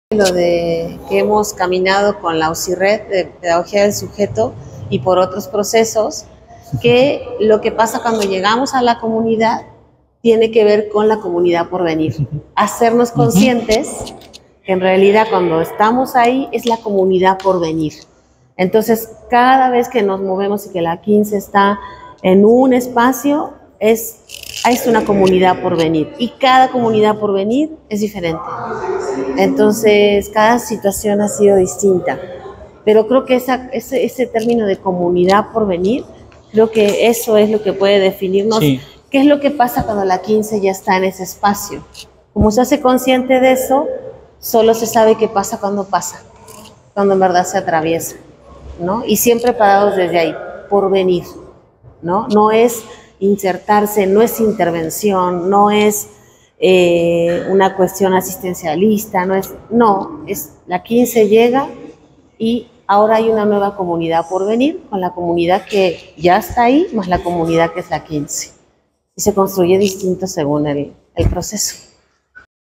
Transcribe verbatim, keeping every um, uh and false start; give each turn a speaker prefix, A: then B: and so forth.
A: Lo de que hemos caminado con la U C I Red de Pedagogía del Sujeto y por otros procesos, que lo que pasa cuando llegamos a la comunidad tiene que ver con la comunidad por venir. Hacernos conscientes que en realidad cuando estamos ahí es la comunidad por venir. Entonces, cada vez que nos movemos y que la quince está en un espacio, es, es una comunidad por venir. Y cada comunidad por venir es diferente. Entonces, cada situación ha sido distinta. Pero creo que esa, ese, ese término de comunidad por venir, creo que eso es lo que puede definirnos. Sí. ¿Qué es lo que pasa cuando la quince ya está en ese espacio? Como se hace consciente de eso, solo se sabe qué pasa cuando pasa, cuando en verdad se atraviesa, ¿no? Y siempre parados desde ahí, por venir, ¿no? No es insertarse, no es intervención, no es eh, una cuestión asistencialista, no es, no, es la quince llega y ahora hay una nueva comunidad por venir, con la comunidad que ya está ahí, más la comunidad que es la quince. Y se construye distinto según el, el proceso.